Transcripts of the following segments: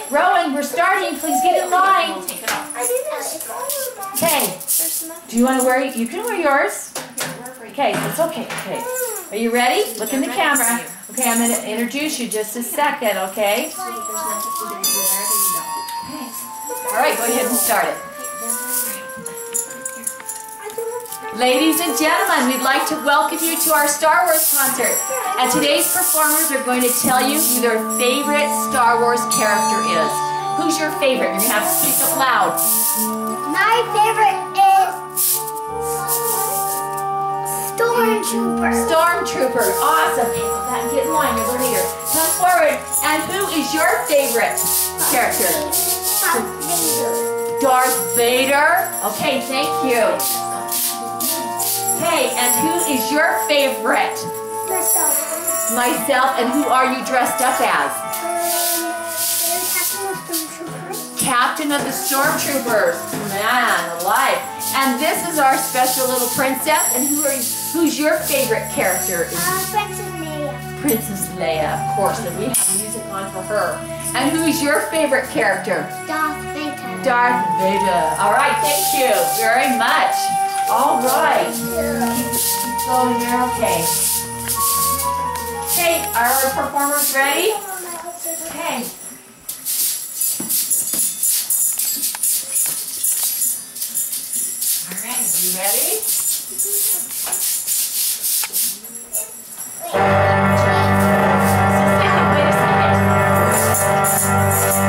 Rowan, we're starting. Please get in line. Okay. Do you want to wear? You can wear yours. Okay, it's okay. Okay. Are you ready? Look in the camera. Okay, I'm going to introduce you just a second, okay? All right, go ahead and start it. Ladies and gentlemen, we'd like to welcome you to our Star Wars concert. And today's performers are going to tell you who their favorite Star Wars character is. Who's your favorite? You're going to have to speak up loud. My favorite is Stormtrooper. Stormtrooper. Awesome. Get in line. You're the leader. Come forward. And who is your favorite character? Darth Vader. Okay, thank you. Okay, and who is your favorite? Myself. Myself. And who are you dressed up as? Captain of the Stormtroopers. Man, alive. And this is our special little princess. And who's your favorite character? Princess Leia. Princess Leia, of course. And we have music on for her. And who's your favorite character? Darth Vader. Darth Vader. All right, thank you very much. All right. Keep going there, okay. Okay, are our performers ready? Okay. All right, you ready? Wait a second.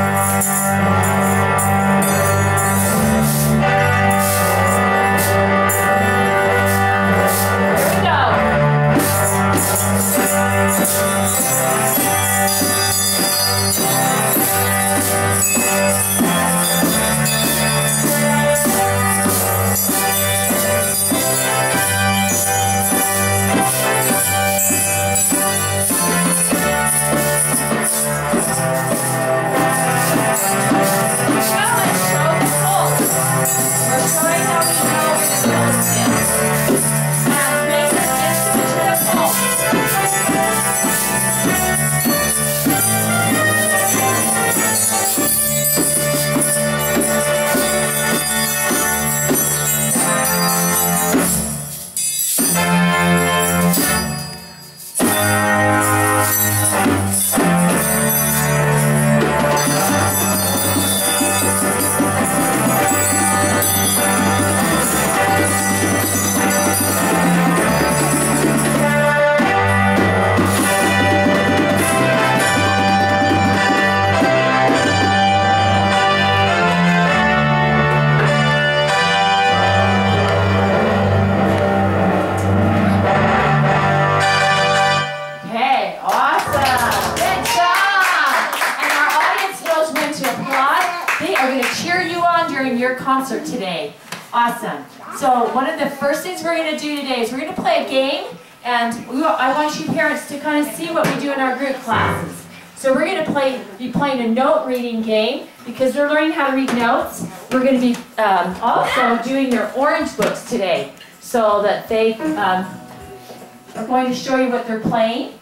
Concert today. Awesome. So one of the first things we're going to do today is we're going to play a game, and I want you parents to kind of see what we do in our group classes. So we're going to be playing a note reading game because they're learning how to read notes. We're going to be also doing their orange books today so that they are going to show you what they're playing.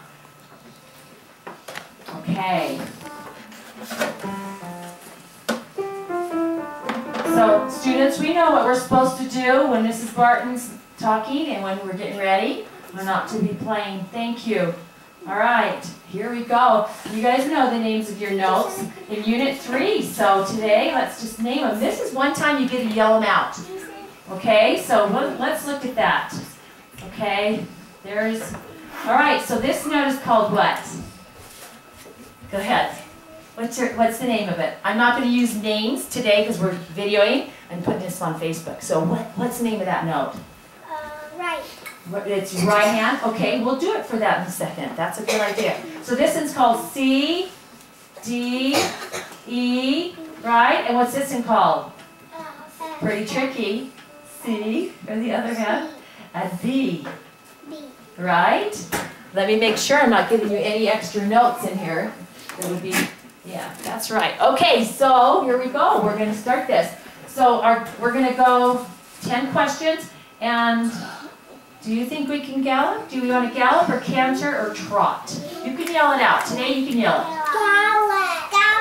Okay. So, students, we know what we're supposed to do when Mrs. Barton's talking and when we're getting ready. We're not to be playing. Thank you. All right, here we go. You guys know the names of your notes in Unit 3. So today, let's just name them. This is one time you get to yell them out. Okay, so let's look at that. Okay, all right, so this note is called what? Go ahead. What's the name of it? I'm not going to use names today because we're videoing and putting this on Facebook. So what's the name of that note? Right. It's right hand? Okay, we'll do it for that in a second. That's a good idea. So this one's called C, D, E, right? And what's this one called? Pretty tricky. C, or the other hand. And B. B. Right? Let me make sure I'm not giving you any extra notes in here. That would be... Yeah, that's right. Okay, so here we go. We're going to start this. So we're going to go 10 questions. And do you think we can gallop? Do we want to gallop or canter or trot? You can yell it out. Today you can yell it. Gallop. Gallop.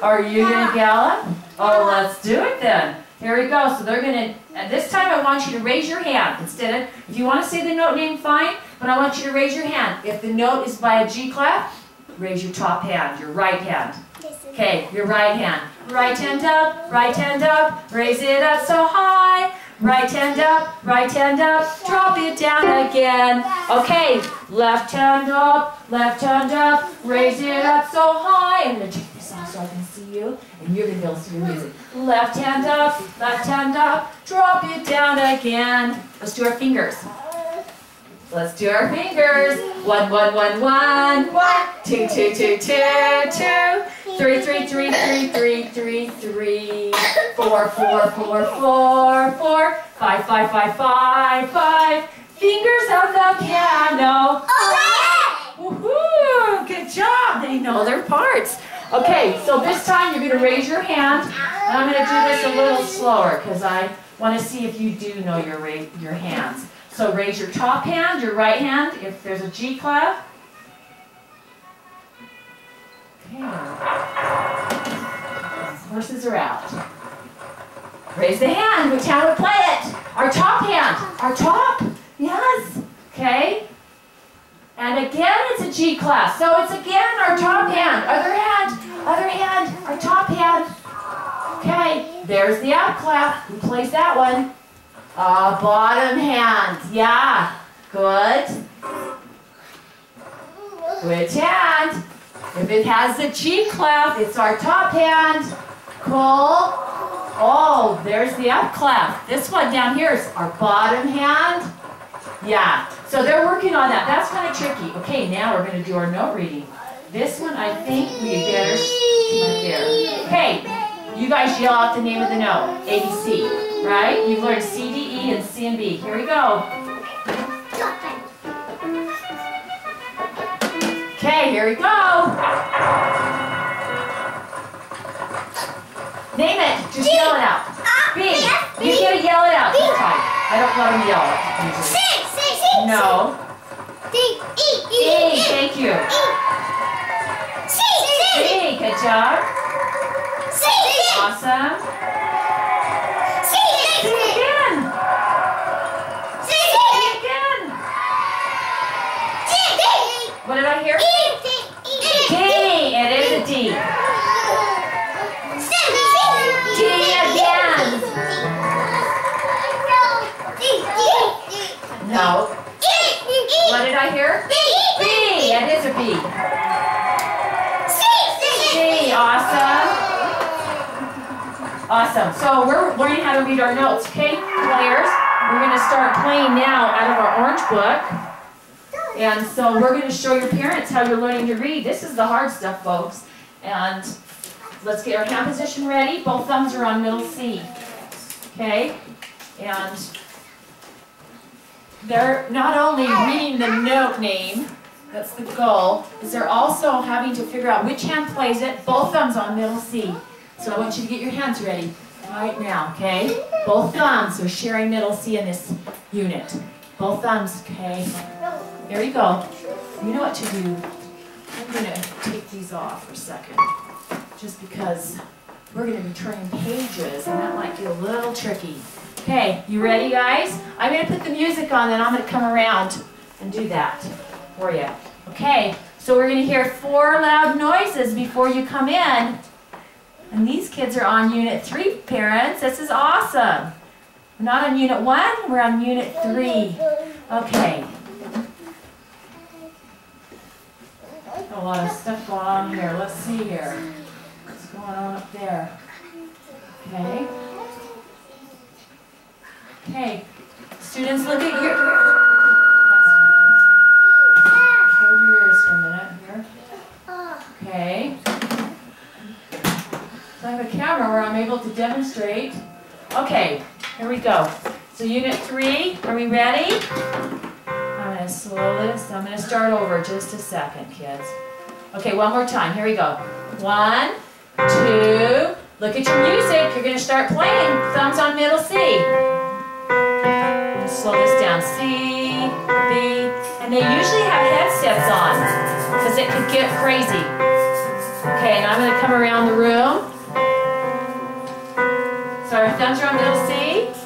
Are you going to gallop? Oh, let's do it then. Here we go. So they're going to, and this time I want you to raise your hand. Instead of, if you want to say the note name, fine, but I want you to raise your hand. If the note is by a G clef, raise your top hand, your right hand. Okay, your right hand. Right hand up, raise it up so high. Right hand up, drop it down again. Okay, left hand up, raise it up so high. I'm going to take this off so I can see you, and you're going to be able to see your music. Left hand up, drop it down again. Let's do our fingers. Let's do our fingers. 1, 1, 1, 1. 2, 2, 2, 2, 2. 3, 3, 3, 3, 3, 3, 3. 4, 4, 4, 4, 4. 5, 5, 5, 5, 5. Fingers on the piano. Woohoo! Good job. They know their parts. Okay, so this time you're going to raise your hand, and I'm going to do this a little slower because I want to see if you do know your hands. So raise your top hand, your right hand, if there's a G clef. Okay. Horses are out. Raise the hand, which hand would play it? Our top hand. Our top? Yes. Okay. And again, it's a G clef. So it's again our top hand. Other hand, our top hand. Okay. There's the up clef. Who plays that one? Bottom hand. Yeah. Good. Which hand? If it has the G clef, it's our top hand. Cool. Oh, there's the up clef. This one down here is our bottom hand. Yeah. So they're working on that. That's kind of tricky. Okay, now we're going to do our note reading. This one, I think we better right there. Okay, you guys yell out the name of the note. A, B, C. Right? You've learned C, D, E, and C and B. Here we go. Okay, here we go. Name it. Just yell it out. B. You gotta yell it out this time. I don't let them yell it usually. No. D, E, E. Thank you. C. Good job. Awesome. C again. Again. What did I hear? D. It is a D. D again. No. What did I hear? B. It is a B. C. Awesome. Awesome. So we're learning how to read our notes, okay, players? We're going to start playing now out of our orange book. And so we're going to show your parents how you're learning to read. This is the hard stuff, folks. And let's get our hand position ready. Both thumbs are on middle C. Okay? And they're not only reading the note name, that's the goal, is they're also having to figure out which hand plays it. Both thumbs on middle C. So I want you to get your hands ready right now, okay? Both thumbs are sharing middle C in this unit. Both thumbs, okay? There you go. You know what to do. I'm going to take these off for a second, just because we're going to be turning pages, and that might be a little tricky. Okay, you ready, guys? I'm going to put the music on, then I'm going to come around and do that for you. Okay, so we're going to hear 4 loud noises before you come in. And these kids are on Unit 3, parents. This is awesome. We're not on Unit 1, we're on Unit 3. Okay. A lot of stuff going on here. Let's see here. What's going on up there? Okay. Okay. Students, look at your... Hold your ears for a minute here. Okay. So I have a camera where I'm able to demonstrate. Okay, here we go. So Unit 3, are we ready? I'm going to slow this. I'm going to start over just a second, kids. Okay, one more time. Here we go. 1, 2, look at your music. You're going to start playing. Thumbs on middle C. I'm going to slow this down. C, B, and they usually have headsets on because it could get crazy. Okay, now I'm going to come around the room. So our thumbs are on middle C.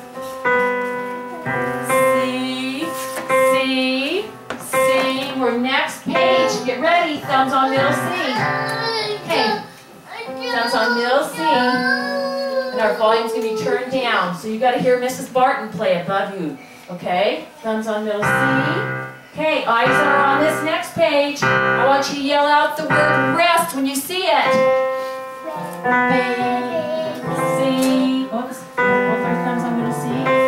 C. We're next page. Get ready. Thumbs on middle C. Okay. Thumbs on middle C. And our volume's going to be turned down. So you got to hear Mrs. Barton play above you. Okay? Thumbs on middle C. Okay, eyes are on this next page. I want you to yell out the word rest when you see it. B, C. Oops. Both our thumbs on middle C.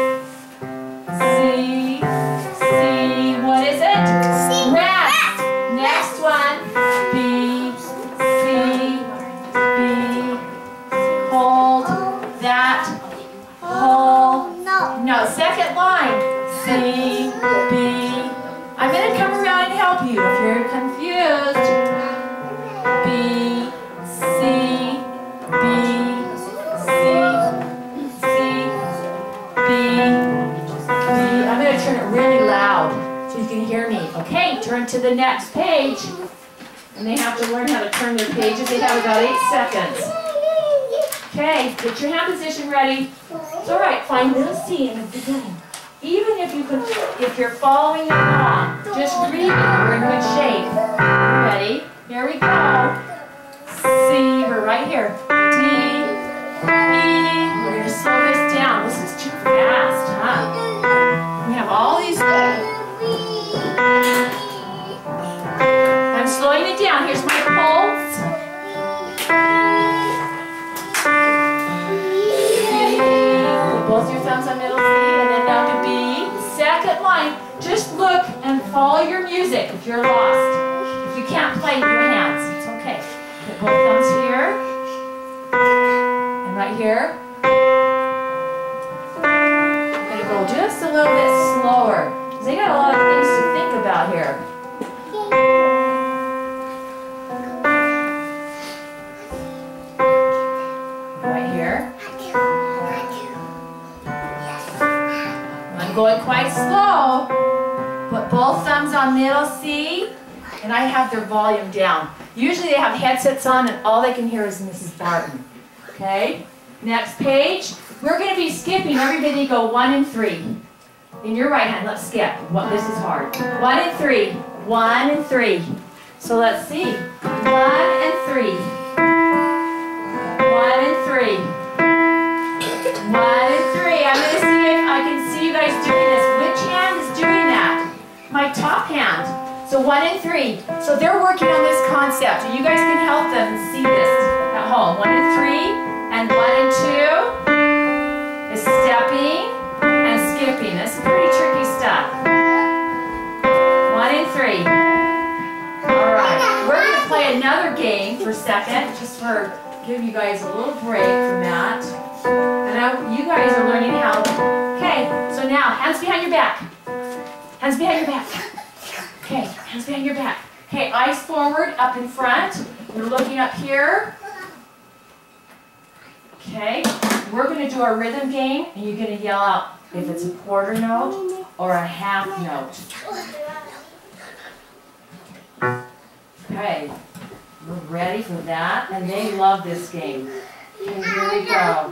C. What is it? Rest. Next one. B, C, B. Hold that. Hold. No, second line. C, B. I'm going to come around and help you if you're confused. B, C, B, C, C, B, B. I'm going to turn it really loud so you can hear me. Okay, turn to the next page. And they have to learn how to turn their pages. They have about 8 seconds. Okay, get your hand position ready. It's all right, find middle C in the beginning. Even if you're following along, just reading, we're in good shape. Ready? Here we go. C, we're right here. D, E. We're going to slow this down. This is too fast, huh? We have all these. I'm slowing it down. Here's my pulse. Put both your thumbs on middle C, and then down to B. Second line, just look and follow your music if you're lost. If you can't play with your hands, it's okay. Put both thumbs here, and right here. I'm going to go just a little bit slower, because they got a lot of things to think about here. Right here. I'm going quite slow. Put both thumbs on middle C, and I have their volume down. Usually they have headsets on and all they can hear is Mrs. Barton. Okay? Next page. We're going to be skipping. Everybody go 1 and 3. In your right hand, let's skip. This is hard. 1 and 3. 1 and 3. So let's see. 1 and 3. 1 and 3. 1 and 3. I'm going to see if I can see you guys doing this. Which hand is doing that? My top hand. So 1 and 3. So they're working on this concept. You guys can help them see this at home. 1 and 3. And 1 and 2 is stepping and skipping. This is pretty tricky stuff. 1 and 3. All right. We're going to play another game for a second, just for give you guys a little break from that. And you guys are learning how. Okay. So now, hands behind your back. Hands behind your back. Okay. Hands behind your back. Okay. Eyes forward, up in front. We're looking up here. Okay, we're going to do our rhythm game, and you're going to yell out if it's a quarter note or a half note. Okay, we're ready for that, and they love this game. Okay, here we go.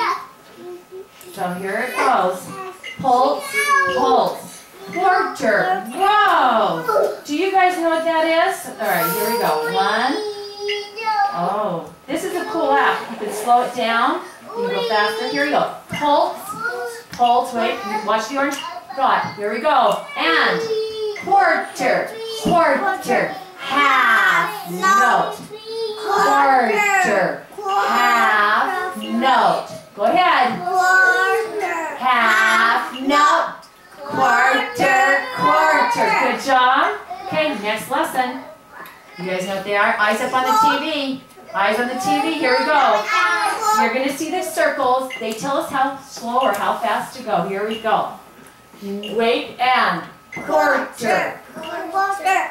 So here it goes. Pulse, pulse, quarter. Whoa! Do you guys know what that is? All right, here we go. 1. Oh, this is a cool app. You can slow it down. You can go faster. Here we go. Pulse, pulse. Wait, watch the orange dot. Here we go. And quarter, quarter, half note. Quarter, half note. Go ahead. Half note. Quarter, quarter. Good job. Okay, next lesson. You guys know what they are? Eyes up on the TV. Eyes on the TV. Here we go. You're going to see the circles. They tell us how slow or how fast to go. Here we go. Wait and quarter. Quarter.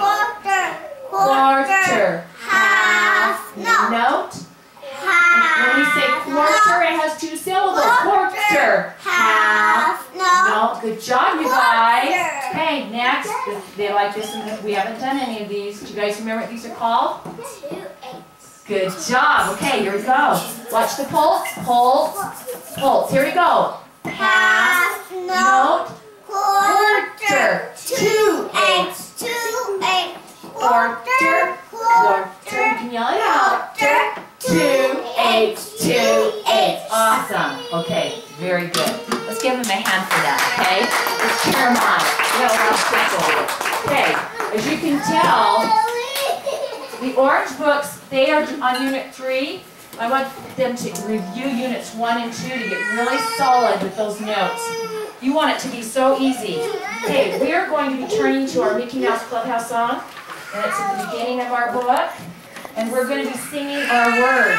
Quarter. Half Note. When we say quarter, it has 2 syllables. Quarter. Half No, good job, you guys. Okay, next. They like this, and we haven't done any of these. Do you guys remember what these are called? 2, 8. Good job. Okay, here we go. Watch the pulse. Pulse. Pulse. Here we go. Half note, quarter, 2/8, 2/8, quarter, quarter. You can yell it out. 2/8, 2/8. Awesome. Okay, very good. Let's give him a hand for that, okay? Let's cheer him on. We got a lot of stuff over it. Okay, as you can tell, the orange books, they are on Unit 3. I want them to review Units 1 and 2 to get really solid with those notes. You want it to be so easy. Okay, we are going to be turning to our Mickey Mouse Clubhouse song. And it's at the beginning of our book. And we're going to be singing our words.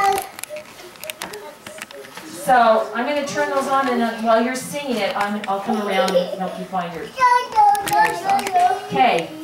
So I'm going to turn those on, and while you're singing it, I'll come around and help you find your song. Okay.